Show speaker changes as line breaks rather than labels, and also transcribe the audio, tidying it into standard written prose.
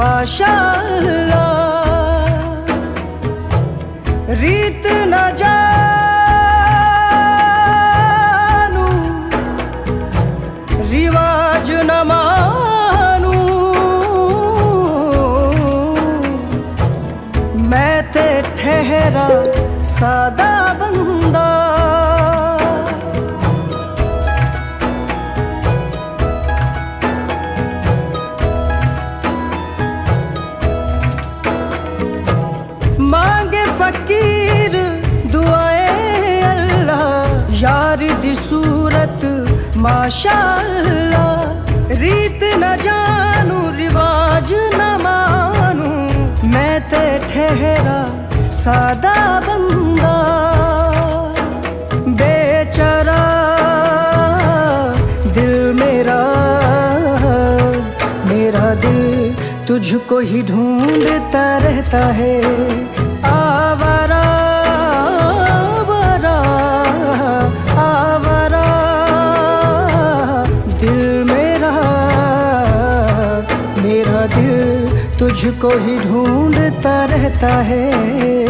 माशाअल्लाह। रीत न जानू, रिवाज न मानू, मैं ते ठहरा सादा बंदा। मांगे फकीर दुआए अल्लाह, यार दी सूरत माशाअल्लाह। रीत न जानू, रिवाज न मानू, मैं ते ठहरा सादा बंदा। बेचारा दिल मेरा, मेरा दिल तुझको ही ढूंढता रहता है। आवारा आवारा आवारा दिल मेरा, मेरा दिल तुझको ही ढूंढता रहता है।